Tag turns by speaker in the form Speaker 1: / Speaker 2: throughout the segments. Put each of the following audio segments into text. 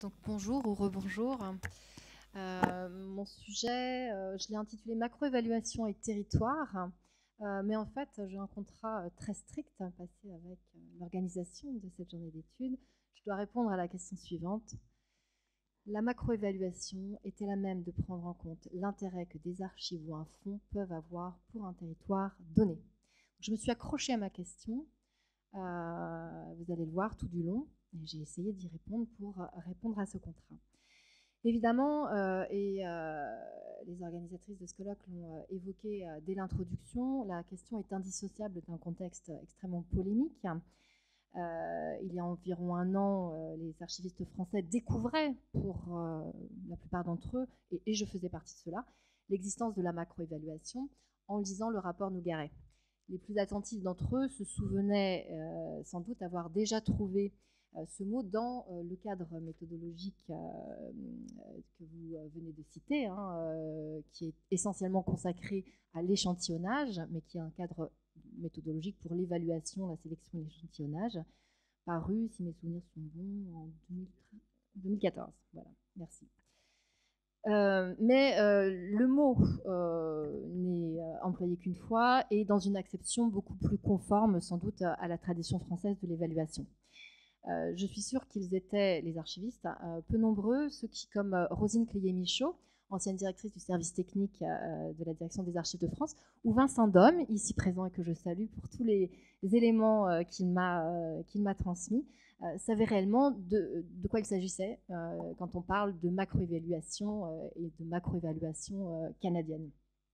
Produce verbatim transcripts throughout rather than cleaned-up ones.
Speaker 1: Donc bonjour ou rebonjour. Euh, mon sujet, euh, je l'ai intitulé Macroévaluation et territoire, euh, mais en fait j'ai un contrat très strict à passer avec euh, l'organisation de cette journée d'études. Je dois répondre à la question suivante. La macroévaluation est-elle à même de prendre en compte l'intérêt que des archives ou un fonds peuvent avoir pour un territoire donné? Je me suis accrochée à ma question, euh, vous allez le voir tout du long, et j'ai essayé d'y répondre pour répondre à ce contrat. Évidemment, euh, et euh, les organisatrices de ce colloque l'ont euh, évoqué euh, dès l'introduction, la question est indissociable d'un contexte extrêmement polémique. Euh, il y a environ un an, euh, les archivistes français découvraient, pour euh, la plupart d'entre eux, et, et je faisais partie de cela, l'existence de la macroévaluation en lisant le rapport Nougaret. Les plus attentifs d'entre eux se souvenaient euh, sans doute avoir déjà trouvé euh, ce mot dans euh, le cadre méthodologique euh, que vous euh, venez de citer, hein, euh, qui est essentiellement consacré à l'échantillonnage, mais qui est un cadre méthodologique pour l'évaluation, la sélection et l'échantillonnage, paru, si mes souvenirs sont bons, en deux mille quatorze. Voilà, merci. Euh, mais euh, le mot euh, n'est euh, employé qu'une fois et dans une acception beaucoup plus conforme sans doute à, à la tradition française de l'évaluation. Euh, je suis sûre qu'ils étaient, les archivistes, euh, peu nombreux, ceux qui, comme euh, Rosine Cléier-Michaud, ancienne directrice du service technique euh, de la direction des archives de France, ou Vincent Dom, ici présent et que je salue pour tous les, les éléments euh, qu'il m'a euh, qu'il m'a transmis, euh, savaient réellement de, de quoi il s'agissait euh, quand on parle de macroévaluation euh, et de macroévaluation euh, canadienne.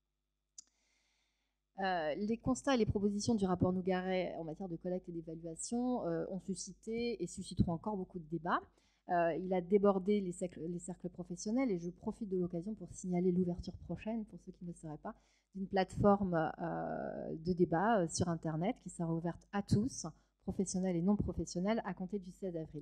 Speaker 1: Euh, les constats et les propositions du rapport Nougaret en matière de collecte et d'évaluation euh, ont suscité et susciteront encore beaucoup de débats. Euh, il a débordé les cercles, les cercles professionnels et je profite de l'occasion pour signaler l'ouverture prochaine, pour ceux qui ne le sauraient pas, d'une plateforme euh, de débat euh, sur Internet qui sera ouverte à tous, professionnels et non professionnels, à compter du seize avril.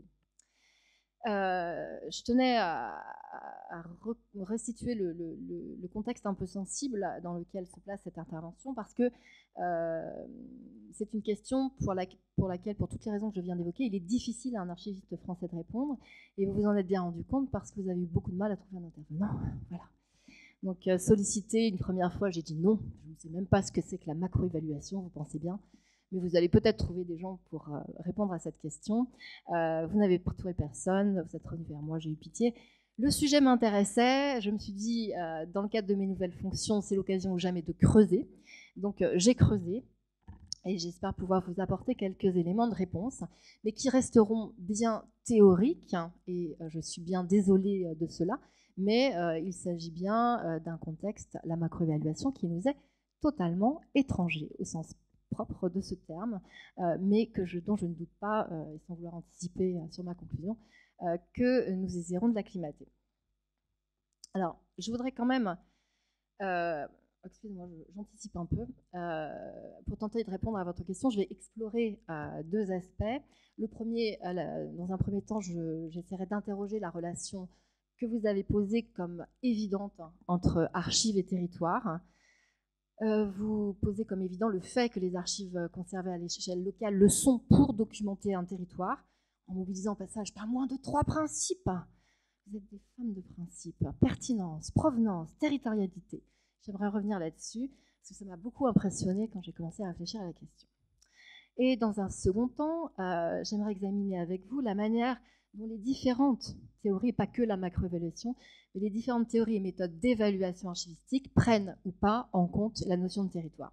Speaker 1: Euh, je tenais à, à restituer le, le, le, contexte un peu sensible dans lequel se place cette intervention parce que euh, c'est une question pour, la, pour laquelle, pour toutes les raisons que je viens d'évoquer, il est difficile à un archiviste français de répondre et vous vous en êtes bien rendu compte parce que vous avez eu beaucoup de mal à trouver un intervenant. Voilà. Donc euh, sollicité une première fois, j'ai dit non, je ne sais même pas ce que c'est que la macroévaluation, vous pensez bien. Mais vous allez peut-être trouver des gens pour euh, répondre à cette question. Euh, vous n'avez pas trouvé personne, vous êtes revenu vers moi, j'ai eu pitié. Le sujet m'intéressait, je me suis dit, euh, dans le cadre de mes nouvelles fonctions, c'est l'occasion ou jamais de creuser. Donc euh, j'ai creusé et j'espère pouvoir vous apporter quelques éléments de réponse, mais qui resteront bien théoriques, et euh, je suis bien désolée euh, de cela, mais euh, il s'agit bien euh, d'un contexte, la macroévaluation, qui nous est totalement étranger au sens propre de ce terme, euh, mais que je, dont je ne doute pas, euh, et sans vouloir anticiper euh, sur ma conclusion, euh, que nous essaierons de l'acclimater. Alors, je voudrais quand même, euh, excusez-moi, j'anticipe un peu, euh, pour tenter de répondre à votre question, je vais explorer euh, deux aspects. Le premier, euh, la, dans un premier temps, j'essaierai d'interroger la relation que vous avez posée comme évidente hein, entre archives et territoire. Euh, vous posez comme évident le fait que les archives conservées à l'échelle locale le sont pour documenter un territoire, en mobilisant au passage pas moins de trois principes. Vous êtes des femmes de principe, pertinence, provenance, territorialité. J'aimerais revenir là-dessus, parce que ça m'a beaucoup impressionné quand j'ai commencé à réfléchir à la question. Et dans un second temps, euh, j'aimerais examiner avec vous la manière dont les différentes théories, pas que la macroévaluation, mais les différentes théories et méthodes d'évaluation archivistique prennent ou pas en compte la notion de territoire.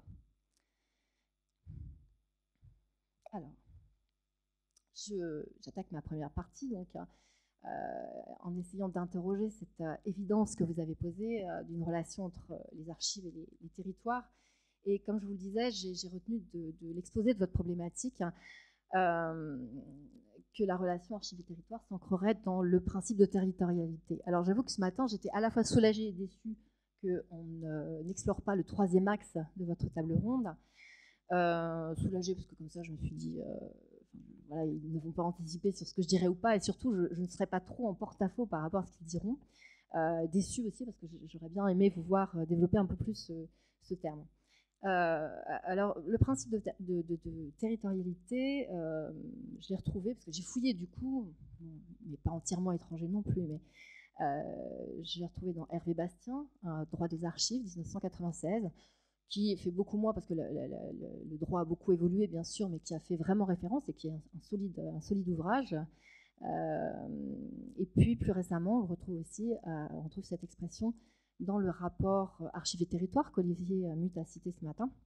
Speaker 1: Alors, j'attaque ma première partie, donc, euh, en essayant d'interroger cette euh, évidence que vous avez posée euh, d'une relation entre les archives et les, les territoires. Et comme je vous le disais, j'ai retenu de, de l'exposé de votre problématique euh, que la relation archives et territoire s'ancrerait dans le principe de territorialité. Alors j'avoue que ce matin, j'étais à la fois soulagée et déçue qu'on euh, n'explore pas le troisième axe de votre table ronde. Euh, soulagée parce que comme ça, je me suis dit, euh, voilà, ils ne vont pas anticiper sur ce que je dirais ou pas, et surtout, je, je ne serai pas trop en porte-à-faux par rapport à ce qu'ils diront. Euh, déçue aussi parce que j'aurais bien aimé vous voir développer un peu plus ce, ce terme. Euh, alors, le principe de, de, de, de territorialité, euh, je l'ai retrouvé parce que j'ai fouillé du coup, mais pas entièrement étranger non plus, mais euh, je l'ai retrouvé dans Hervé Bastien, un droit des archives, dix-neuf cent quatre-vingt-seize, qui fait beaucoup moins parce que le, le, le droit a beaucoup évolué bien sûr, mais qui a fait vraiment référence et qui est un, un, solide, un solide ouvrage. Euh, et puis plus récemment, on retrouve aussi, euh, on retrouve cette expression dans le rapport Archives et Territoires qu'Olivier Muth a cité ce matin,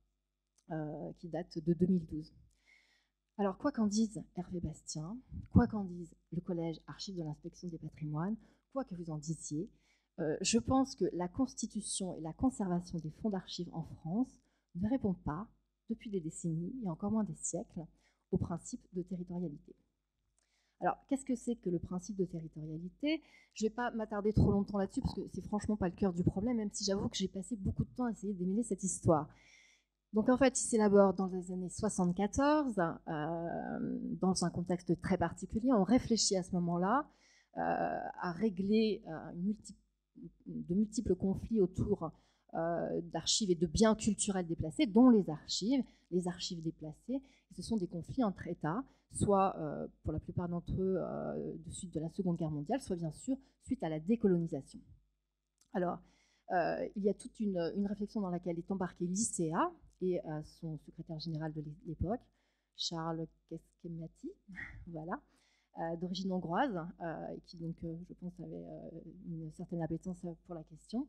Speaker 1: euh, qui date de deux mille douze. Alors, quoi qu'en dise Hervé Bastien, quoi qu'en dise le Collège Archives de l'Inspection des patrimoines, quoi que vous en disiez, euh, je pense que la constitution et la conservation des fonds d'archives en France ne répondent pas, depuis des décennies et encore moins des siècles, au principe de territorialité. Alors, qu'est-ce que c'est que le principe de territorialité? Je ne vais pas m'attarder trop longtemps là-dessus, parce que c'est franchement pas le cœur du problème, même si j'avoue que j'ai passé beaucoup de temps à essayer de démêler cette histoire. Donc, en fait, il s'élabore dans les années soixante-quatorze, euh, dans un contexte très particulier. On réfléchit à ce moment-là euh, à régler euh, multi de multiples conflits autour euh, d'archives et de biens culturels déplacés, dont les archives, les archives déplacées. Et ce sont des conflits entre États, soit euh, pour la plupart d'entre eux euh, de suite de la Seconde Guerre mondiale, soit bien sûr suite à la décolonisation. Alors, euh, il y a toute une, une réflexion dans laquelle est embarqué l'I C A et euh, son secrétaire général de l'époque, Charles Keskemati, voilà, euh, d'origine hongroise, euh, et qui donc, euh, je pense, avait euh, une certaine appétence pour la question,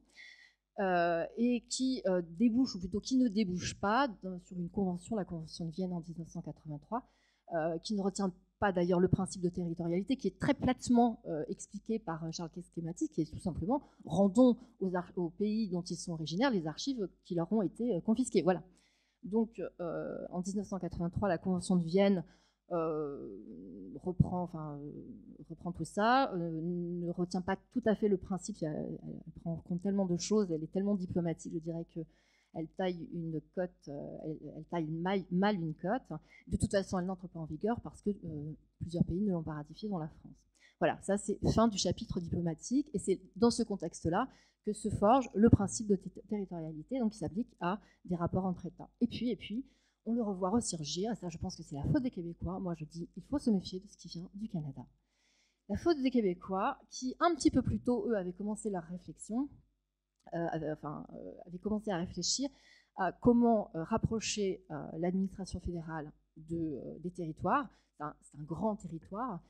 Speaker 1: euh, et qui euh, débouche, ou plutôt qui ne débouche pas dans, sur une convention, la Convention de Vienne en mille neuf cent quatre-vingt-trois, euh, qui ne retient pas d'ailleurs le principe de territorialité, qui est très platement euh, expliqué par Charles Keskemati, qui est tout simplement rendons aux, aux pays dont ils sont originaires les archives qui leur ont été euh, confisquées. Voilà. Donc, euh, en mille neuf cent quatre-vingt-trois, la Convention de Vienne euh, reprend, enfin, euh, reprend tout ça, euh, ne retient pas tout à fait le principe, elle, elle prend en compte tellement de choses, elle est tellement diplomatique, je dirais que elle taille une cote, euh, elle, elle taille mal, mal une cote. De toute façon, elle n'entre pas en vigueur parce que euh, plusieurs pays ne l'ont pas ratifiée, dont la France. Voilà, ça c'est fin du chapitre diplomatique, et c'est dans ce contexte-là que se forge le principe de territorialité, donc qui s'applique à des rapports entre États. Et puis, et puis, on le revoit ressurgir, et ça je pense que c'est la faute des Québécois. Moi je dis, il faut se méfier de ce qui vient du Canada. La faute des Québécois, qui un petit peu plus tôt, eux, avaient commencé leur réflexion, euh, avaient, enfin, euh, avaient commencé à réfléchir à comment euh, rapprocher euh, l'administration fédérale de, euh, des territoires. C'est un, c'est un grand territoire,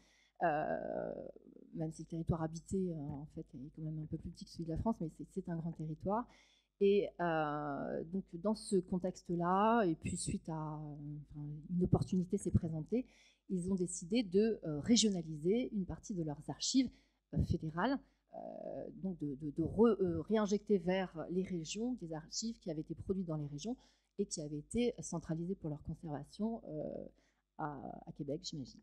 Speaker 1: euh, même si le territoire habité, euh, en fait, est quand même un peu plus petit que celui de la France, mais c'est, c'est un grand territoire. Et euh, donc, dans ce contexte-là, et puis suite à enfin, une opportunité s'est présentée, ils ont décidé de euh, régionaliser une partie de leurs archives euh, fédérales, euh, donc de, de, de re, euh, réinjecter vers les régions des archives qui avaient été produites dans les régions et qui avaient été centralisées pour leur conservation euh, à, à Québec, j'imagine.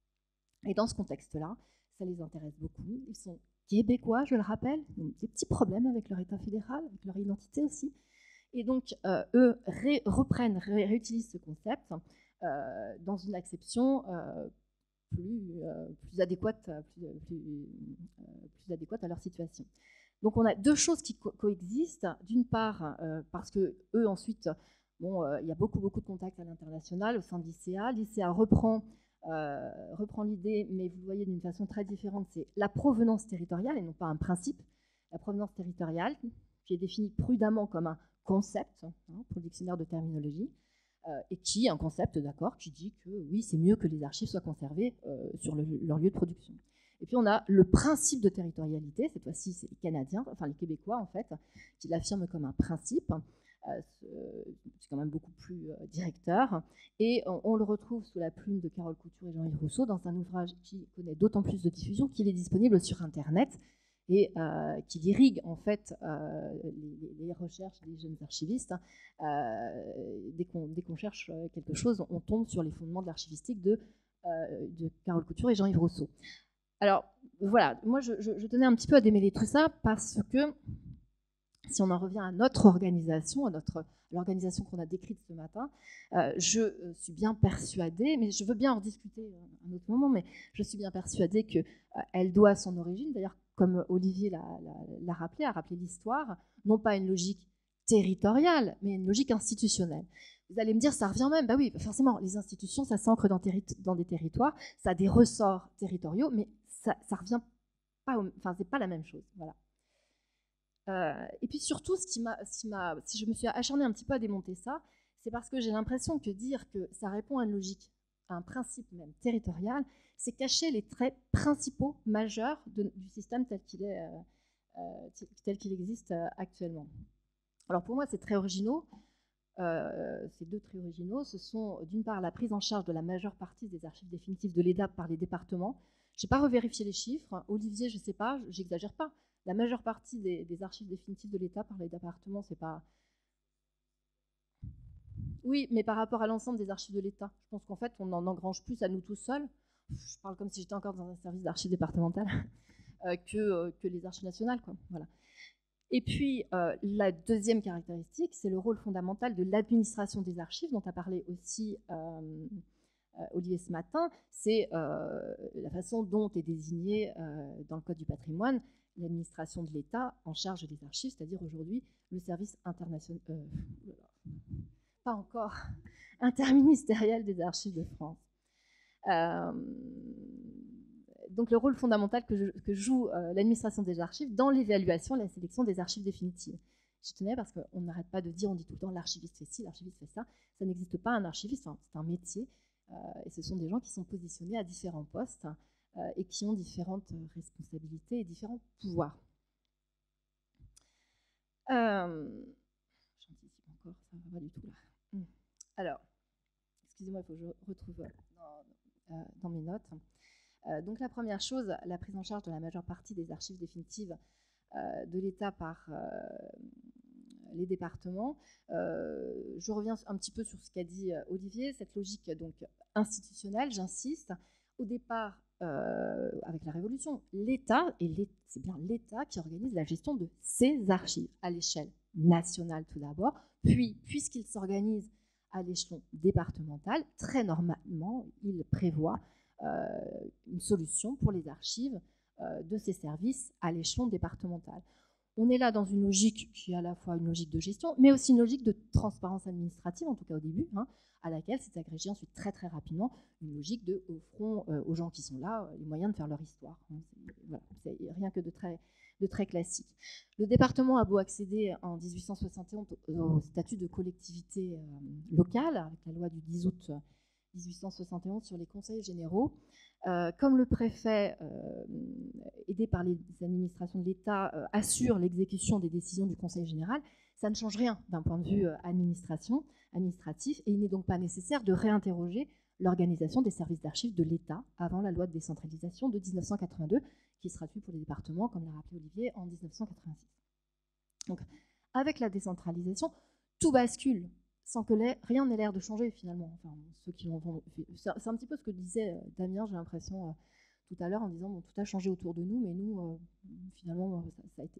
Speaker 1: Et dans ce contexte-là, ça les intéresse beaucoup. Ils sont québécois, je le rappelle, ils ont des petits problèmes avec leur État fédéral, avec leur identité aussi. Et donc, euh, eux ré reprennent, ré réutilisent ce concept euh, dans une acception euh, plus, euh, plus, adéquate, plus, plus, euh, plus adéquate à leur situation. Donc, on a deux choses qui co coexistent. D'une part, euh, parce que eux, ensuite, bon, euh, il y a beaucoup, beaucoup de contacts à l'international au sein de l'I C A. L'I C A reprend Euh, reprend l'idée, mais vous le voyez d'une façon très différente, c'est la provenance territoriale et non pas un principe. La provenance territoriale, qui est définie prudemment comme un concept, hein, pour le dictionnaire de terminologie, euh, et qui est un concept, d'accord, qui dit que oui, c'est mieux que les archives soient conservées euh, sur le, leur lieu de production. Et puis on a le principe de territorialité, cette fois-ci c'est les Canadiens, enfin les Québécois en fait, qui l'affirment comme un principe. C'est quand même beaucoup plus euh, directeur. Et on, on le retrouve sous la plume de Carole Couture et Jean-Yves Rousseau dans un ouvrage qui connaît d'autant plus de diffusion qu'il est disponible sur Internet et euh, qui irrigue en fait euh, les, les recherches des jeunes archivistes. Euh, dès qu'on qu'on cherche quelque chose, on tombe sur les fondements de l'archivistique de, euh, de Carole Couture et Jean-Yves Rousseau. Alors voilà, moi je, je, je tenais un petit peu à démêler tout ça parce que si on en revient à notre organisation, à notre l'organisation qu'on a décrite ce matin, euh, je euh, suis bien persuadée, mais je veux bien en discuter à un autre moment, mais je suis bien persuadée qu'elle euh, doit son origine, d'ailleurs, comme Olivier l'a rappelé, a rappelé l'histoire, non pas à une logique territoriale, mais une logique institutionnelle. Vous allez me dire, ça revient même. Bah oui, forcément, les institutions, ça s'ancre dans, dans des territoires, ça a des ressorts territoriaux, mais ça, ça revient pas, au, enfin, c'est pas la même chose. Voilà. Euh, et puis surtout, ce qui m'a, ce qui m'a, si je me suis acharnée un petit peu à démonter ça, c'est parce que j'ai l'impression que dire que ça répond à une logique, à un principe même territorial, c'est cacher les traits principaux majeurs de, du système tel qu'il est, euh, euh, tel qu'il existe euh, actuellement. Alors pour moi, c'est très originaux. Euh, ces deux traits originaux, ce sont d'une part la prise en charge de la majeure partie des archives définitives de l'E D A par les départements. Je n'ai pas revérifié les chiffres. Olivier, je ne sais pas, j'exagère pas. La majeure partie des, des archives définitives de l'État par les départements, c'est pas... Oui, mais par rapport à l'ensemble des archives de l'État, je pense qu'en fait, on en engrange plus à nous tous seuls. Je parle comme si j'étais encore dans un service d'archives départementales euh, que, euh, que les archives nationales, quoi. Voilà. Et puis, euh, la deuxième caractéristique, c'est le rôle fondamental de l'administration des archives, dont a parlé aussi euh, euh, Olivier ce matin. C'est euh, la façon dont est désignée euh, dans le Code du patrimoine l'administration de l'État en charge des archives, c'est-à-dire aujourd'hui le service international, euh, pas encore, interministériel des archives de France. Euh, donc le rôle fondamental que, je, que joue euh, l'administration des archives dans l'évaluation et la sélection des archives définitives. Je tenais parce qu'on n'arrête pas de dire, on dit tout le temps l'archiviste fait ci, l'archiviste fait ça. Ça n'existe pas un archiviste, hein, c'est un métier. Euh, et ce sont des gens qui sont positionnés à différents postes euh, et qui ont différentes responsabilités et différents pouvoirs. Euh, J'anticipe encore, ça ne va pas du tout là. Alors, excusez-moi, il faut que je retrouve dans, euh, dans mes notes. Euh, donc la première chose, la prise en charge de la majeure partie des archives définitives euh, de l'État par euh, les départements. Euh, je reviens un petit peu sur ce qu'a dit euh, Olivier, cette logique donc institutionnelle, j'insiste. Au départ, euh, avec la Révolution, l'État, et c'est bien l'État qui organise la gestion de ses archives à l'échelle nationale tout d'abord, puis puisqu'il s'organise à l'échelon départemental, très normalement, il prévoit Euh, une solution pour les archives euh, de ces services à l'échelon départemental. On est là dans une logique qui est à la fois une logique de gestion, mais aussi une logique de transparence administrative, en tout cas au début, hein, à laquelle s'est agrégée ensuite très très rapidement une logique de offrons euh, aux gens qui sont là euh, les moyens de faire leur histoire. Hein. C'est, voilà, c'est rien que de très, de très classique. Le département a beau accéder en dix-huit cent soixante et onze au statut de collectivité euh, locale, avec la loi du dix août dix-huit cent soixante et onze sur les conseils généraux. Euh, comme le préfet, euh, aidé par les administrations de l'État, euh, assure l'exécution des décisions du conseil général, ça ne change rien d'un point de vue euh, administration, administratif, et il n'est donc pas nécessaire de réinterroger l'organisation des services d'archives de l'État avant la loi de décentralisation de dix-neuf cent quatre-vingt-deux, qui sera traduite pour les départements, comme l'a rappelé Olivier, en dix-neuf cent quatre-vingt-six. Donc, avec la décentralisation, tout bascule sans que rien n'ait l'air de changer finalement. Enfin, ceux qui l'ont, c'est un petit peu ce que disait Damien, j'ai l'impression, euh, tout à l'heure, en disant bon, tout a changé autour de nous, mais nous, euh, finalement, ça, ça a été.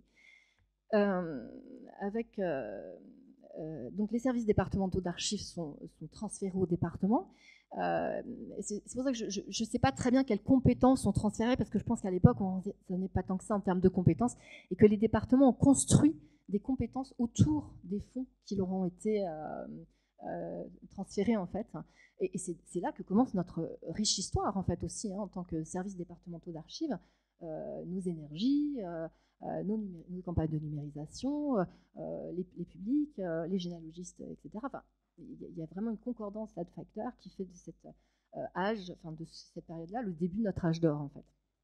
Speaker 1: Euh, avec, euh, euh, donc les services départementaux d'archives sont, sont transférés au département. Euh, c'est, c'est pour ça que je ne sais pas très bien quelles compétences sont transférées, parce que je pense qu'à l'époque, ça n'est pas tant que ça en termes de compétences, et que les départements ont construit des compétences autour des fonds qui leur ont été euh, euh, transférés en fait. Et, et c'est, c'est là que commence notre riche histoire en fait aussi, hein, en tant que services départementaux d'archives, euh, nos énergies, euh, euh, nos, numé- nos campagnes de numérisation, euh, les, les publics, euh, les généalogistes, et cetera. Enfin, il y a vraiment une concordance là de facteurs qui fait de cet euh, âge, enfin de cette période-là, le début de notre âge d'or en fait.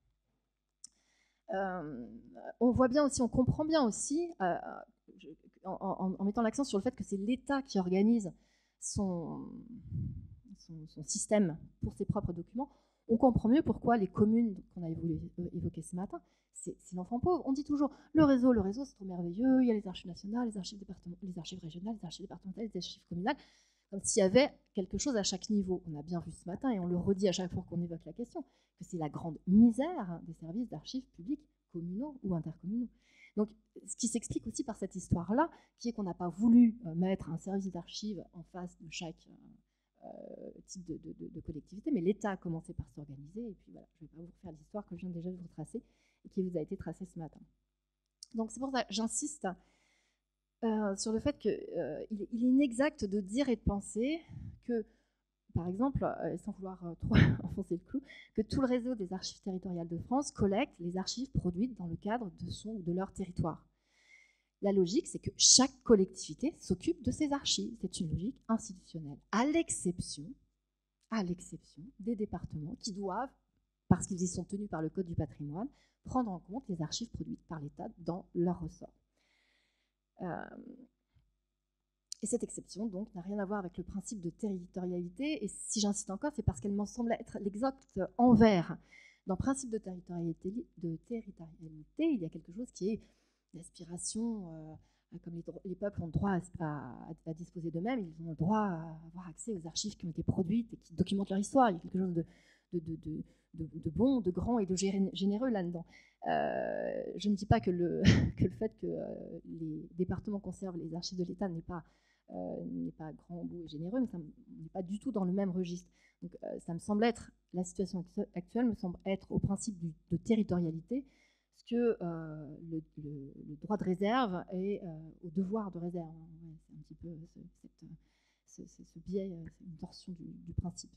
Speaker 1: Euh, on voit bien aussi, on comprend bien aussi, euh, je, en, en, en, mettant l'accent sur le fait que c'est l'État qui organise son, son, son système pour ses propres documents, on comprend mieux pourquoi les communes qu'on a évoquées ce matin, c'est, c'est l'enfant pauvre. On dit toujours, le réseau, le réseau, c'est trop merveilleux, il y a les archives nationales, les archives, les archives régionales, les archives départementales, les archives communales, comme s'il y avait quelque chose à chaque niveau. On a bien vu ce matin, et on le redit à chaque fois qu'on évoque la question, que c'est la grande misère des services d'archives publics communaux ou intercommunaux. Donc, ce qui s'explique aussi par cette histoire-là, qui est qu'on n'a pas voulu mettre un service d'archives en face de chaque euh, type de, de, de collectivité, mais l'État a commencé par s'organiser, et puis voilà, je ne vais pas vous refaire l'histoire que je viens déjà de vous tracer, et qui vous a été tracée ce matin. Donc c'est pour ça que j'insiste euh, sur le fait qu'il euh, il est inexact de dire et de penser que, par exemple, euh, sans vouloir euh, trop enfoncer le clou, que tout le réseau des archives territoriales de France collecte les archives produites dans le cadre de son ou de leur territoire. La logique, c'est que chaque collectivité s'occupe de ses archives. C'est une logique institutionnelle, à l'exception, à l'exception des départements qui doivent, parce qu'ils y sont tenus par le Code du patrimoine, prendre en compte les archives produites par l'État dans leur ressort. Euh, et cette exception, donc, n'a rien à voir avec le principe de territorialité. Et si j'insiste encore, c'est parce qu'elle m'en semble être l'exact envers. Dans le principe de territorialité, de territorialité, il y a quelque chose qui est l'aspiration, euh, comme les, les peuples ont le droit à, à, à disposer d'eux-mêmes, ils ont le droit à avoir accès aux archives qui ont été produites et qui documentent leur histoire. Il y a quelque chose de, de, de, de, de, de bon, de grand et de généreux là-dedans. Euh, je ne dis pas que le, que le fait que euh, les départements conservent les archives de l'État n'est pas, euh, n'est pas grand, beau et généreux, mais ça n'est pas du tout dans le même registre. Donc, euh, ça me semble être, la situation actuelle me semble être au principe du, de territorialité, ce que euh, le, le, le droit de réserve est euh, au devoir de réserve. Ouais, c'est un petit peu ce, cette, ce, ce, ce biais, c'est une torsion du, du principe.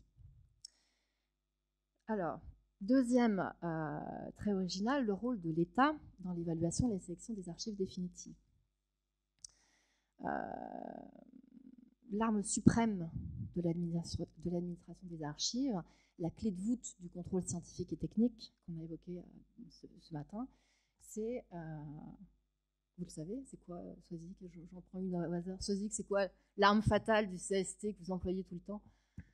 Speaker 1: Alors, deuxième euh, très original, le rôle de l'État dans l'évaluation et la sélection des archives définitives. Euh, L'arme suprême de l'administration des archives, la clé de voûte du contrôle scientifique et technique qu'on a évoqué euh, ce, ce matin, c'est, euh, vous le savez, c'est quoi, Sozik, j'en prends une au hasard, Sozik, c'est quoi l'arme fatale du C S T que vous employez tout le temps?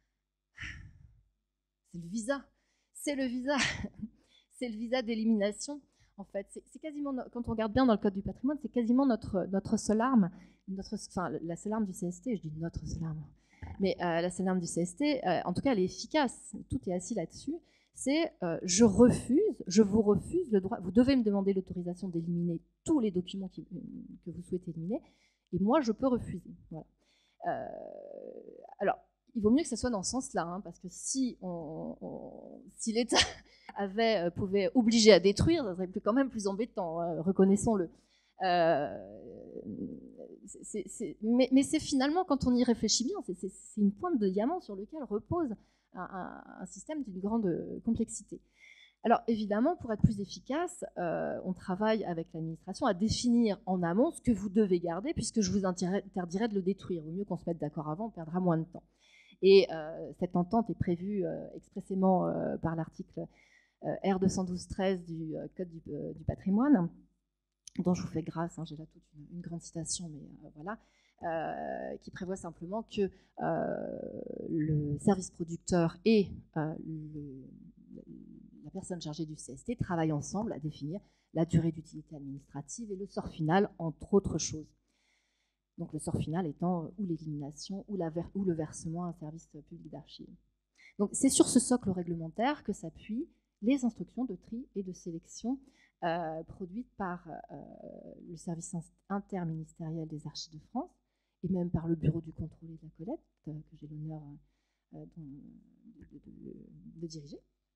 Speaker 1: C'est le visa, c'est le visa, c'est le visa d'élimination. En fait, c'est quasiment, quand on regarde bien dans le Code du patrimoine, c'est quasiment notre, notre seule arme, notre, enfin la seule arme du C S T, je dis notre seule arme, mais euh, la seule arme du C S T, euh, en tout cas elle est efficace, tout est assis là-dessus, c'est euh, je refuse, je vous refuse le droit, vous devez me demander l'autorisation d'éliminer tous les documents qui, que vous souhaitez éliminer, et moi je peux refuser. Voilà. Euh, alors, il vaut mieux que ce soit dans ce sens-là, hein, parce que si, on, on, si l'État avait, euh, pouvait obliger à détruire, ça serait plus, quand même plus embêtant, hein, reconnaissons-le. Euh, c'est, c'est, mais, mais c'est finalement, quand on y réfléchit bien, c'est, c'est, c'est une pointe de diamant sur lequel repose un, un, un système d'une grande complexité. Alors évidemment, pour être plus efficace, euh, on travaille avec l'administration à définir en amont ce que vous devez garder, puisque je vous interdirai de le détruire. Au mieux qu'on se mette d'accord avant, on perdra moins de temps. Et euh, cette entente est prévue euh, expressément euh, par l'article euh, R deux cent douze treize du euh, Code du, euh, du patrimoine, dont je vous fais grâce, hein, j'ai là toute une, une grande citation, mais euh, voilà, euh, qui prévoit simplement que euh, le service producteur et euh, le, la personne chargée du C S T travaillent ensemble à définir la durée d'utilité administrative et le sort final, entre autres choses. Donc le sort final étant ou l'élimination ou, ou le versement à un service public d'archives. Donc c'est sur ce socle réglementaire que s'appuient les instructions de tri et de sélection euh, produites par euh, le service interministériel des archives de France et même par le bureau du contrôle et de la collecte euh, que j'ai l'honneur euh, de, de, de, de diriger.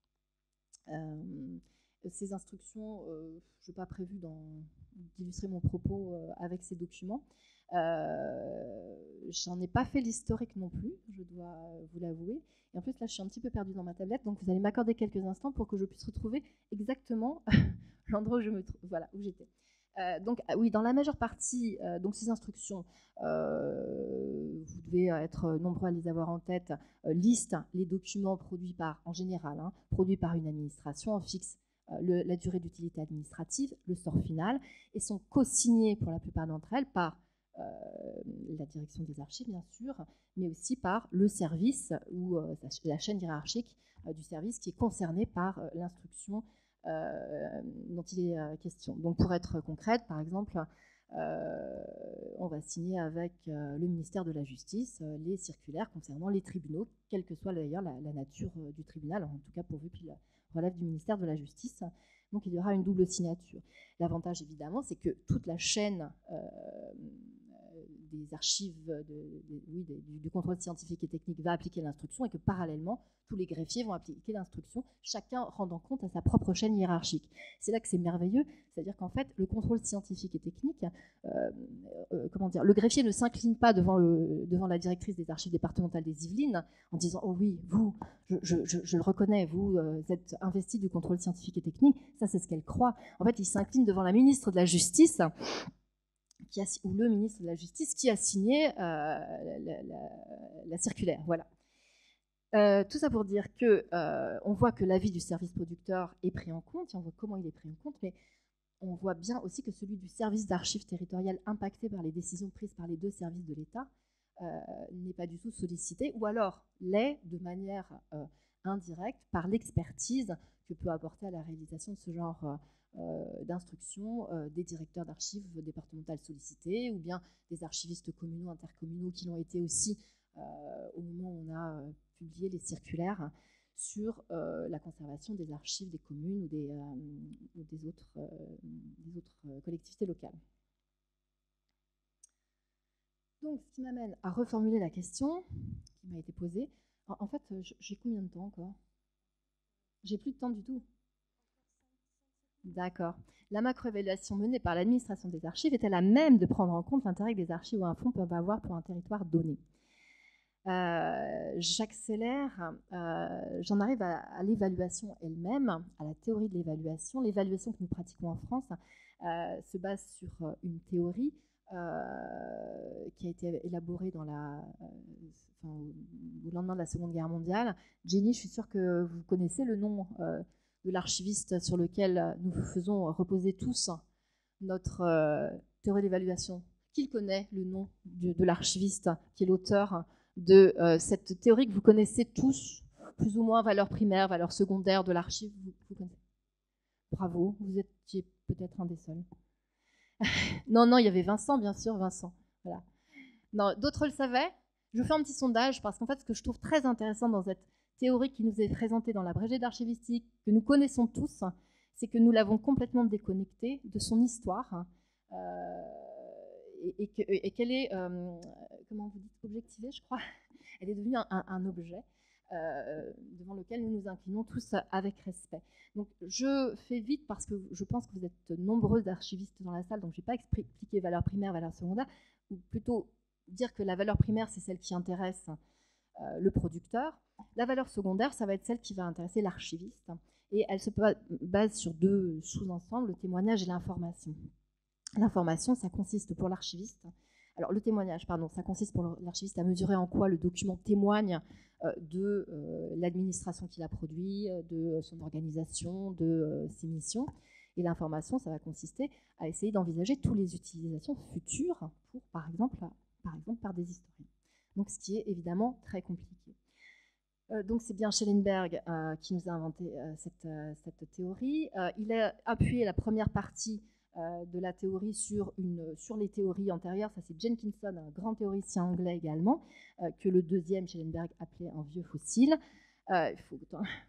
Speaker 1: Euh, ces instructions, euh, je n'ai pas prévu d'illustrer mon propos euh, avec ces documents. Euh, J'en ai pas fait l'historique non plus, je dois vous l'avouer. Et en plus, là, je suis un petit peu perdue dans ma tablette, donc vous allez m'accorder quelques instants pour que je puisse retrouver exactement l'endroit où je me trouve, voilà, où j'étais. Euh, donc, oui, dans la majeure partie, euh, donc ces instructions, euh, vous devez être nombreux à les avoir en tête, euh, listent les documents produits par, en général, hein, produits par une administration, en fixe euh, le, la durée d'utilité administrative, le sort final, et sont co-signés pour la plupart d'entre elles par euh, la direction des archives, bien sûr, mais aussi par le service ou euh, la chaîne hiérarchique euh, du service qui est concerné par euh, l'instruction Euh, dont il est euh, question. Donc pour être concrète, par exemple, euh, on va signer avec euh, le ministère de la Justice euh, les circulaires concernant les tribunaux, quelle que soit d'ailleurs la, la nature euh, du tribunal, en tout cas pourvu qu'il relève du ministère de la Justice. Donc il y aura une double signature. L'avantage évidemment, c'est que toute la chaîne euh, des archives de, de, oui, de, du, du contrôle scientifique et technique va appliquer l'instruction et que parallèlement, tous les greffiers vont appliquer l'instruction, chacun rendant compte à sa propre chaîne hiérarchique. C'est là que c'est merveilleux, c'est-à-dire qu'en fait, le contrôle scientifique et technique, euh, euh, comment dire, le greffier ne s'incline pas devant, le, devant la directrice des archives départementales des Yvelines en disant « Oh oui, vous, je, je, je, je le reconnais, vous euh, êtes investi du contrôle scientifique et technique », ça c'est ce qu'elle croit. En fait, il s'incline devant la ministre de la Justice, qui a, ou le ministre de la Justice, qui a signé euh, la, la, la, la circulaire. Voilà. Euh, tout ça pour dire que euh, on voit que l'avis du service producteur est pris en compte, et on voit comment il est pris en compte, mais on voit bien aussi que celui du service d'archives territoriales impacté par les décisions prises par les deux services de l'État euh, n'est pas du tout sollicité, ou alors l'est de manière euh, indirecte par l'expertise que peut apporter à la réalisation de ce genre euh, d'instruction euh, des directeurs d'archives départementales sollicités, ou bien des archivistes communaux, intercommunaux qui l'ont été aussi euh, au moment où on a euh, publié les circulaires sur euh, la conservation des archives des communes ou des, euh, ou des autres, euh, des autres euh, collectivités locales. Donc, ce qui m'amène à reformuler la question qui m'a été posée. En, en fait, j'ai combien de temps encore? J'ai plus de temps du tout. D'accord. La macroévaluation menée par l'administration des archives est-elle à même de prendre en compte l'intérêt que des archives ou un fonds peuvent avoir pour un territoire donné? Euh, J'accélère, euh, j'en arrive à, à l'évaluation elle-même, à la théorie de l'évaluation. L'évaluation que nous pratiquons en France euh, se base sur une théorie euh, qui a été élaborée dans la, euh, enfin, au lendemain de la Seconde Guerre mondiale. Jenny, je suis sûre que vous connaissez le nom euh, de l'archiviste sur lequel nous faisons reposer tous notre euh, théorie d'évaluation. Qui connaît le nom de, de l'archiviste qui est l'auteur de euh, cette théorie que vous connaissez tous, plus ou moins valeur primaire, valeur secondaire de l'archive? Vous, vous connaissez? Bravo, vous étiez peut-être un des seuls. non, non, il y avait Vincent, bien sûr, Vincent. Voilà. Non, d'autres le savaient. Je fais un petit sondage parce qu'en fait, ce que je trouve très intéressant dans cette théorie qui nous est présentée dans l'abrégé d'archivistique, que nous connaissons tous, c'est que nous l'avons complètement déconnectée de son histoire. Euh, et, et, et qu'elle est, euh, comment vous dites, objectivée, je crois. Elle est devenue un, un, un objet euh, devant lequel nous nous inclinons tous avec respect. Donc je fais vite parce que je pense que vous êtes nombreux archivistes dans la salle, donc je ne vais pas expliquer valeur primaire, valeur secondaire, ou plutôt dire que la valeur primaire, c'est celle qui intéresse euh, le producteur. La valeur secondaire, ça va être celle qui va intéresser l'archiviste. Et elle se base sur deux sous-ensembles, le témoignage et l'information. L'information, ça consiste pour l'archiviste, alors le témoignage, pardon, ça consiste pour l'archiviste à mesurer en quoi le document témoigne euh, de euh, l'administration qui l'a produit, de son organisation, de euh, ses missions. Et l'information, ça va consister à essayer d'envisager toutes les utilisations futures, pour, par exemple, par exemple par des historiens. Donc ce qui est évidemment très compliqué. Euh, donc c'est bien Schellenberg euh, qui nous a inventé euh, cette, euh, cette théorie. Euh, il a appuyé la première partie Euh, de la théorie sur, une, sur les théories antérieures. Ça, c'est Jenkinson, un grand théoricien anglais également, euh, que le deuxième, Schellenberg, appelait un vieux fossile. Euh, il faut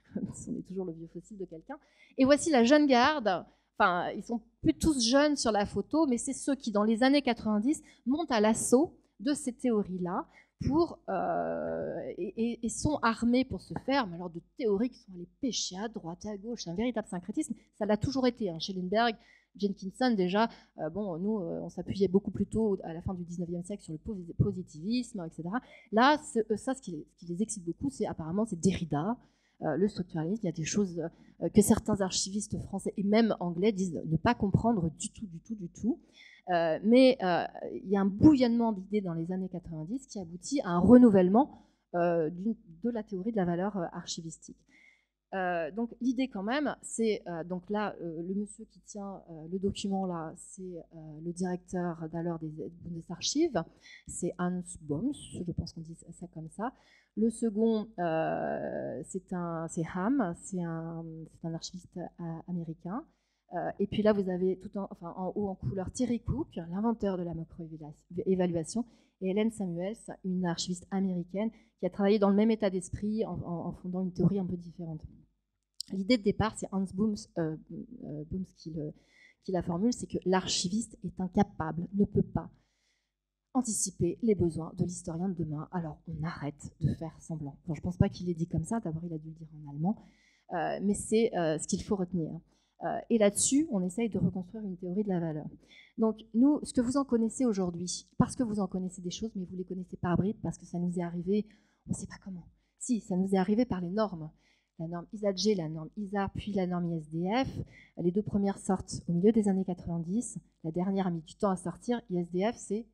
Speaker 1: on est toujours le vieux fossile de quelqu'un. Et voici la jeune garde. Enfin, ils sont plus tous jeunes sur la photo, mais c'est ceux qui, dans les années quatre-vingt-dix, montent à l'assaut de ces théories-là pour, euh, et, et sont armés pour ce faire, mais alors de théories qui sont allées pêcher à droite et à gauche. C'est un véritable syncrétisme. Ça l'a toujours été, hein. Schellenberg, Jenkinson, déjà, euh, bon, nous, euh, on s'appuyait beaucoup plus tôt, à la fin du dix-neuvième siècle, sur le positivisme, et cetera. Là, ça, ce qui, les, ce qui les excite beaucoup, c'est apparemment, c'est Derrida, euh, le structuralisme. Il y a des choses euh, que certains archivistes français et même anglais disent ne pas comprendre du tout, du tout, du tout. Euh, mais euh, il y a un bouillonnement d'idées dans les années quatre-vingt-dix qui aboutit à un renouvellement euh, de la théorie de la valeur euh, archivistique. Euh, donc l'idée quand même, c'est euh, donc là euh, le monsieur qui tient euh, le document là, c'est euh, le directeur d'alors des, des archives, c'est Hans Boms, je pense qu'on dit ça comme ça. Le second, euh, c'est un, c'est Ham, c'est un, c'est un archiviste euh, américain. Euh, et puis là, vous avez tout en, enfin, en haut en couleur Terry Cook, l'inventeur de la macroévaluation, et Hélène Samuels, une archiviste américaine qui a travaillé dans le même état d'esprit en, en, en fondant une théorie un peu différente. L'idée de départ, c'est Hans Boms, euh, euh, Boms qui, le, qui la formule, c'est que l'archiviste est incapable, ne peut pas anticiper les besoins de l'historien de demain. Alors, on arrête de faire semblant. Bon, je ne pense pas qu'il l'ait dit comme ça, d'abord il a dû le dire en allemand, euh, mais c'est euh, ce qu'il faut retenir. Euh, et là-dessus, on essaye de reconstruire une théorie de la valeur. Donc, nous, ce que vous en connaissez aujourd'hui, parce que vous en connaissez des choses, mais vous ne les connaissez pas à bride, parce que ça nous est arrivé, on ne sait pas comment. Si, ça nous est arrivé par les normes. La norme I S A G, la norme I S A, puis la norme I S D F. Les deux premières sortent au milieu des années quatre-vingt-dix. La dernière a mis du temps à sortir. I S D F, c'est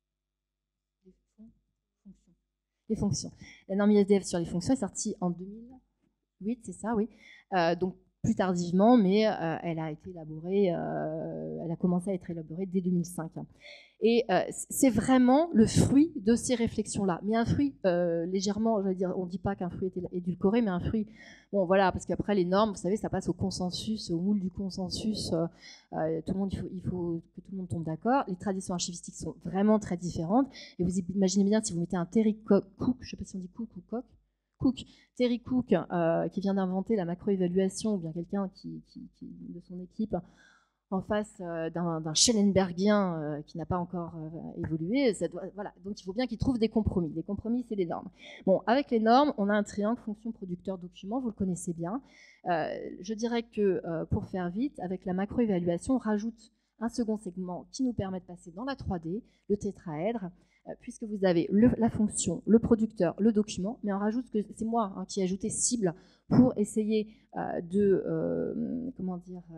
Speaker 1: les fonctions. La norme I S D F sur les fonctions est sortie en deux mille huit, c'est ça, oui. Euh, donc, plus tardivement, mais euh, elle a été élaborée, euh, elle a commencé à être élaborée dès deux mille cinq. Et euh, c'est vraiment le fruit de ces réflexions-là. Mais un fruit euh, légèrement, je veux dire, on ne dit pas qu'un fruit est édulcoré, mais un fruit, bon voilà, parce qu'après les normes, vous savez, ça passe au consensus, au moule du consensus. Euh, euh, tout le monde, il faut, il faut que tout le monde tombe d'accord. Les traditions archivistiques sont vraiment très différentes. Et vous imaginez bien si vous mettez un Terry Cook, je ne sais pas si on dit Cook ou Cook, Cook, Terry Cook, euh, qui vient d'inventer la macroévaluation, ou bien quelqu'un qui, qui, qui, de son équipe, en face euh, d'un Schellenbergien euh, qui n'a pas encore euh, évolué. Ça doit, voilà. Donc il faut bien qu'il trouve des compromis. Les compromis, c'est les normes. Bon, avec les normes, on a un triangle fonction producteur document, vous le connaissez bien. Euh, je dirais que euh, pour faire vite, avec la macroévaluation, on rajoute un second segment qui nous permet de passer dans la trois D, le tétraèdre, puisque vous avez le, la fonction, le producteur, le document, mais on rajoute que c'est moi hein, qui ai ajouté cible pour essayer euh, de euh, comment dire euh,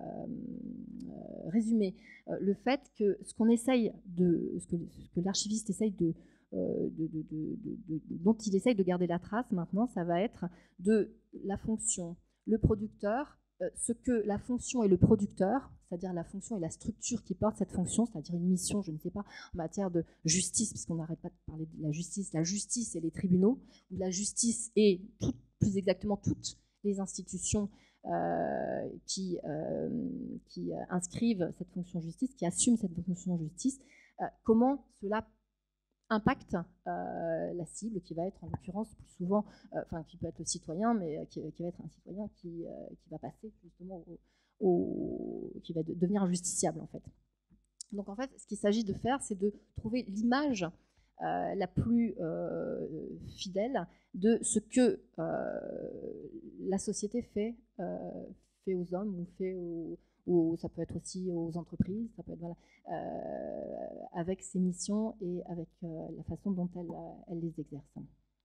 Speaker 1: euh, résumer euh, le fait que ce qu'on essaye de ce que, que l'archiviste essaye de, euh, de, de, de, de, de dont il essaye de garder la trace maintenant, ça va être de la fonction, le producteur, ce que la fonction et le producteur, c'est-à-dire la fonction et la structure qui porte cette fonction, c'est-à-dire une mission, je ne sais pas, en matière de justice, puisqu'on n'arrête pas de parler de la justice, la justice et les tribunaux, ou la justice et tout, plus exactement toutes les institutions euh, qui, euh, qui inscrivent cette fonction justice, qui assument cette fonction justice, euh, comment cela impacte euh, la cible qui va être en l'occurrence plus souvent, euh, enfin qui peut être le citoyen, mais euh, qui, qui va être un citoyen qui, euh, qui va passer justement au, au qui va de, devenir un justiciable en fait. Donc en fait, ce qu'il s'agit de faire, c'est de trouver l'image euh, la plus euh, fidèle de ce que euh, la société fait, euh, fait aux hommes ou fait aux ou ça peut être aussi aux entreprises, ça peut être voilà, euh, avec ses missions et avec euh, la façon dont elle, elle les exerce.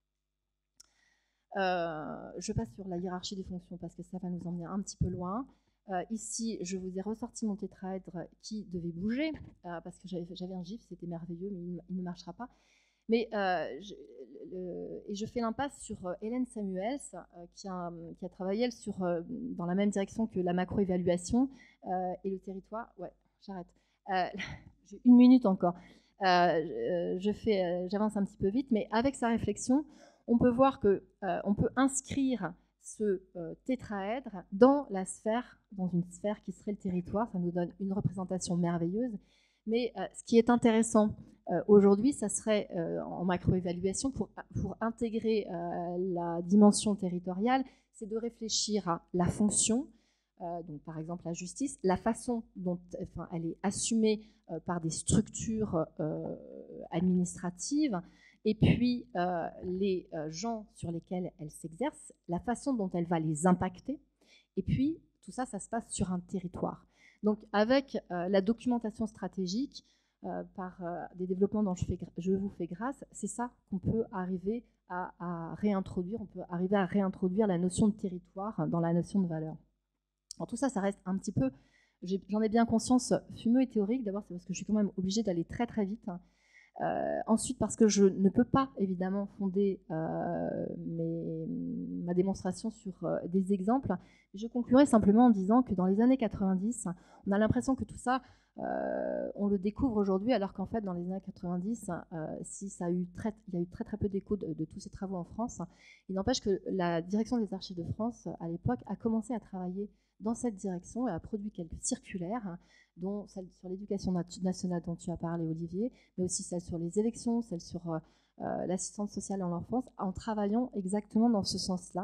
Speaker 1: Euh, je passe sur la hiérarchie des fonctions parce que ça va nous emmener un petit peu loin. Euh, ici, je vous ai ressorti mon tétraèdre qui devait bouger euh, parce que j'avais un gif, c'était merveilleux, mais il, il ne marchera pas. Mais euh, je, le, et je fais l'impasse sur euh, Hélène Samuels, euh, qui, a, qui a travaillé elle, sur, euh, dans la même direction que la macroévaluation euh, et le territoire. Ouais, j'arrête. Euh, J'ai une minute encore. Euh, je fais, euh, j'avance un petit peu vite, mais avec sa réflexion, on peut voir que euh, on peut inscrire ce euh, tétraèdre dans la sphère, dans une sphère qui serait le territoire. Ça nous donne une représentation merveilleuse. Mais euh, ce qui est intéressant euh, aujourd'hui, ça serait euh, en macroévaluation pour, pour intégrer euh, la dimension territoriale, c'est de réfléchir à la fonction, euh, donc par exemple la justice, la façon dont enfin, elle est assumée euh, par des structures euh, administratives, et puis euh, les euh, gens sur lesquels elle s'exerce, la façon dont elle va les impacter, et puis tout ça, ça se passe sur un territoire. Donc avec euh, la documentation stratégique, euh, par euh, des développements dont je, fais, je vous fais grâce, c'est ça qu'on peut arriver à, à réintroduire, on peut arriver à réintroduire la notion de territoire dans la notion de valeur. Alors tout ça, ça reste un petit peu, j'en ai bien conscience, fumeux et théorique. D'abord, c'est parce que je suis quand même obligée d'aller très très vite. Euh, ensuite, parce que je ne peux pas évidemment fonder euh, mes, ma démonstration sur euh, des exemples. Je conclurai simplement en disant que dans les années quatre-vingt-dix, on a l'impression que tout ça, euh, on le découvre aujourd'hui, alors qu'en fait, dans les années quatre-vingt-dix, euh, si ça a eu très, il y a eu très très peu d'écho de, de tous ces travaux en France, il n'empêche que la direction des archives de France, à l'époque, a commencé à travailler dans cette direction et a produit quelques circulaires, dont celle sur l'éducation nationale dont tu as parlé, Olivier, mais aussi celle sur les élections, celle sur euh, l'assistance sociale en l'enfance, en travaillant exactement dans ce sens-là.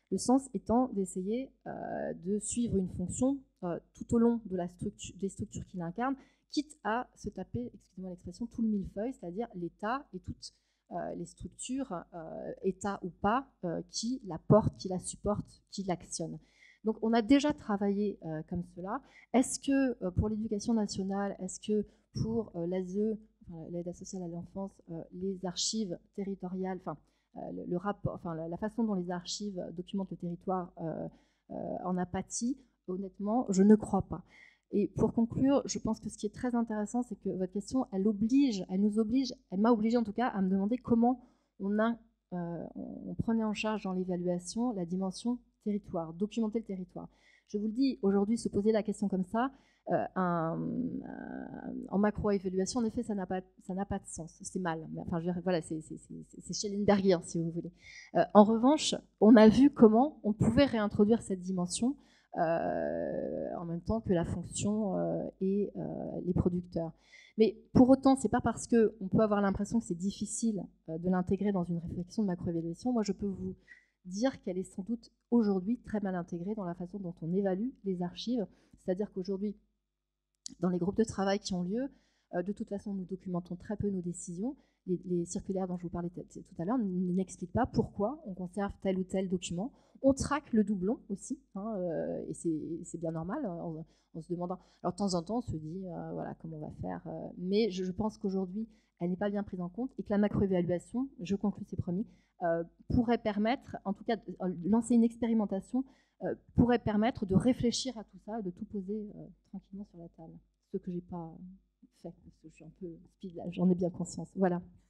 Speaker 1: Le sens étant d'essayer euh, de suivre une fonction euh, tout au long de la structure, des structures qu'il incarne, quitte à se taper, excusez-moi l'expression, tout le millefeuille, c'est-à-dire l'État et toutes euh, les structures, euh, État ou pas, euh, qui la portent, qui la supportent, qui l'actionnent. Donc on a déjà travaillé euh, comme cela. Est-ce que euh, pour l'éducation nationale, est-ce que pour euh, l'A S E, enfin, l'aide sociale à l'enfance, euh, les archives territoriales, enfin euh, le, le rapport, enfin la, la façon dont les archives documentent le territoire euh, euh, en a pâti, honnêtement, je ne crois pas. Et pour conclure, je pense que ce qui est très intéressant, c'est que votre question, elle oblige, elle nous oblige, elle m'a obligé en tout cas à me demander comment on, a, euh, on prenait en charge dans l'évaluation la dimension territoire, documenter le territoire. Je vous le dis, aujourd'hui, se poser la question comme ça, euh, un, un, en macro-évaluation, en effet, ça n'a pas, ça n'a pas de sens. C'est mal. Enfin, je, voilà, c'est Schellenbergien, si vous voulez. Euh, en revanche, on a vu comment on pouvait réintroduire cette dimension euh, en même temps que la fonction euh, et euh, les producteurs. Mais pour autant, c'est pas parce qu'on peut avoir l'impression que c'est difficile euh, de l'intégrer dans une réflexion de macro-évaluation. Moi, je peux vous dire qu'elle est sans doute aujourd'hui très mal intégrée dans la façon dont on évalue les archives. C'est-à-dire qu'aujourd'hui, dans les groupes de travail qui ont lieu, euh, de toute façon, nous documentons très peu nos décisions. Les, les circulaires dont je vous parlais tout à l'heure n'expliquent pas pourquoi on conserve tel ou tel document. On traque le doublon aussi, hein, euh, et c'est bien normal, en, en se demandant... Alors, de temps en temps, on se dit, euh, voilà, comment on va faire. Euh, mais je, je pense qu'aujourd'hui, elle n'est pas bien prise en compte et que la macroévaluation, je conclus, c'est promis, euh, pourrait permettre, en tout cas, de lancer une expérimentation, euh, pourrait permettre de réfléchir à tout ça, de tout poser euh, tranquillement sur la table. Ce que j'ai pas fait, parce que je suis un peu speed là, j'en ai bien conscience. Voilà.